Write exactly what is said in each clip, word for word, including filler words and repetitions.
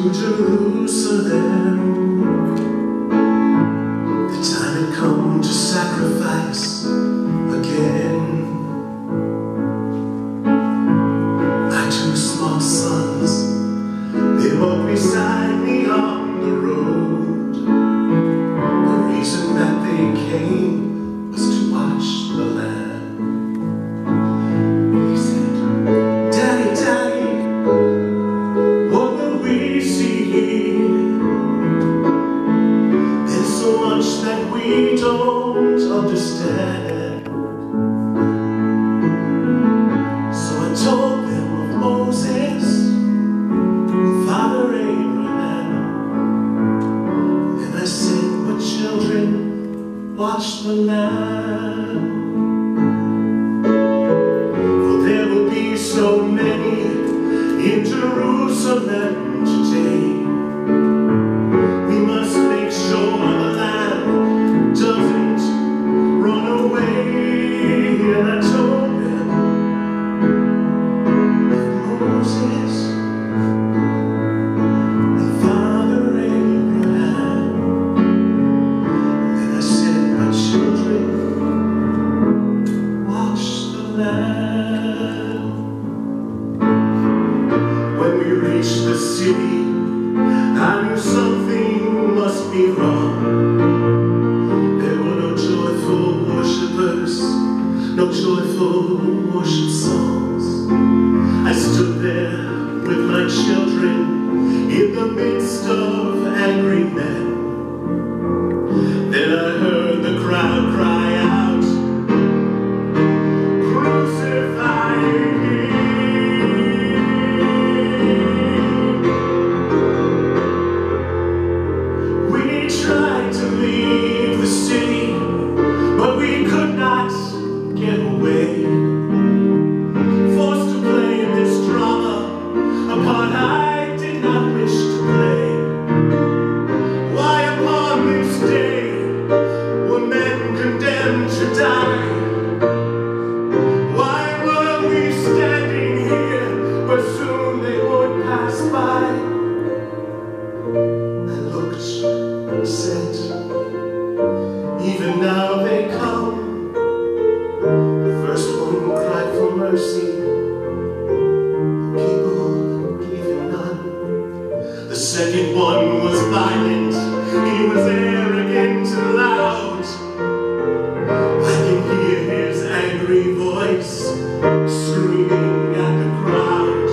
Jerusalem. The time had come to sacrifice again. My two small sons, they walked beside me on the road. The reason that they came was to watch the Lamb. He said, "Daddy, Daddy, what will we see here? There's so much that we don't understand." So I told them of Moses, Father Abraham. Then I said, "But children, watch the Lamb. For there will be so many in Jerusalem today. We must make sure the Lamb doesn't run away." And I told them of Moses and Father Abraham. Then I said, "My children, watch the Lamb." When we reached the city, I knew something must be wrong. There were no joyful worshipers, no joyful worship songs. I stood there with my children in the midst of angry men. Then I heard the crowd cry out, "Crucify him!" We tried to leave the city, but we could not get away. Forced to play in this drama, a part I did not wish to play. Why upon this day were men condemned to die? Why were we standing here where soon they would pass by? I looked and said, "Even now they come." The first one cried for mercy, the people gave him none. The second one was violent, he was arrogant and loud. I can hear his angry voice screaming at the crowd.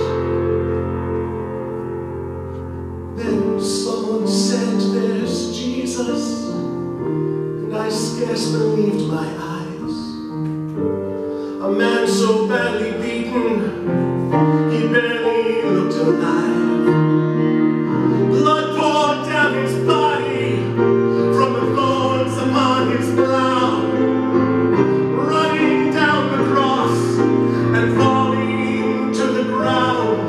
Then someone said, "There's Jesus," and I scarce believed my eyes. A man so badly beaten, he barely looked alive. Blood poured down his body from the thorns upon his brow, running down the cross and falling to the ground.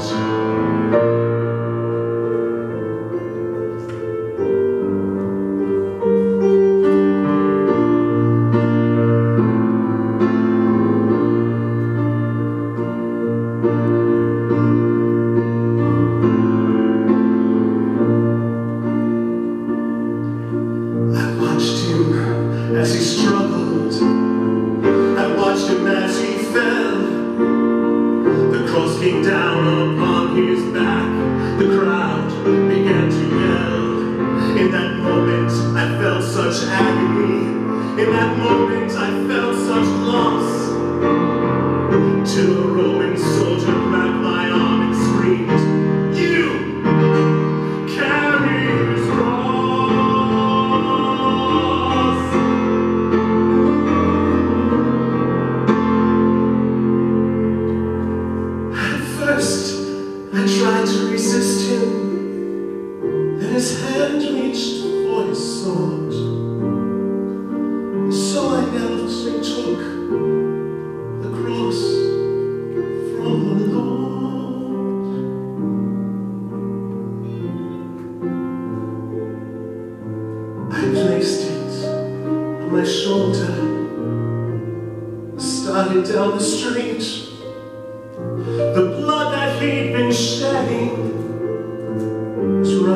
I watched him as he struggled. I watched him as he fell. The cross came down upon his back. The crowd began to yell. In that moment, I felt such agony. In that moment, I felt such loss. Till a Roman soldier grabbed my arm and screamed, "You carry his cross!" At first, I tried to resist him. Then his hand reached for his sword. So I knelt and took the cross from the Lord. I placed it on my shoulder, started down the street. The blood that he'd been shedding was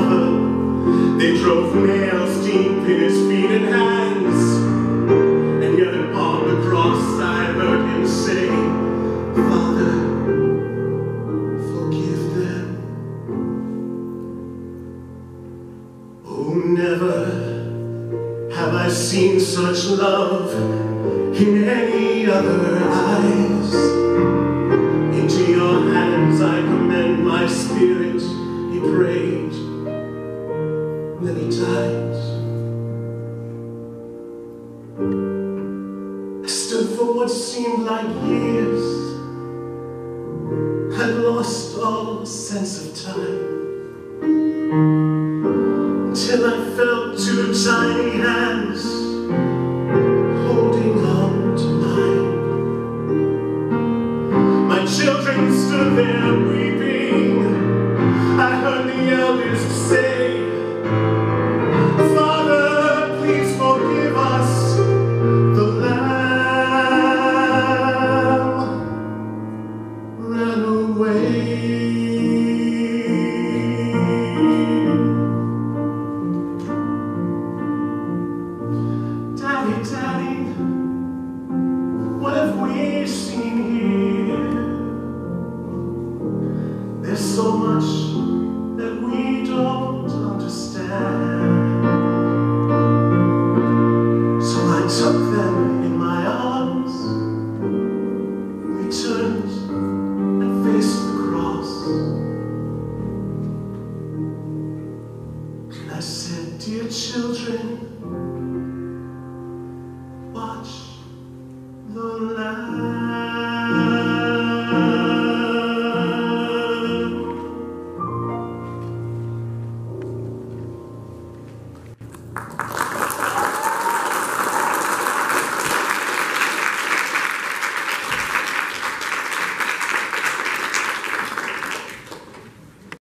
Father. They drove nails deep in his feet and hands, and yet upon the cross I heard him say, Father, forgive them. Oh, never have I seen such love in any other eyes. Into your hands I commend my spirit, he prayed, then he died. I stood for what seemed like years, had lost all sense of time, till I felt two tiny hands holding on to mine. My children stood there weeping. I heard the eldest say, Father, please forgive us. The lamb ran away. Daddy, Daddy, what have we seen here? There's so much that we don't understand. So I took them in my arms. We turned and faced the cross. And I said, dear children, watch the Lamb.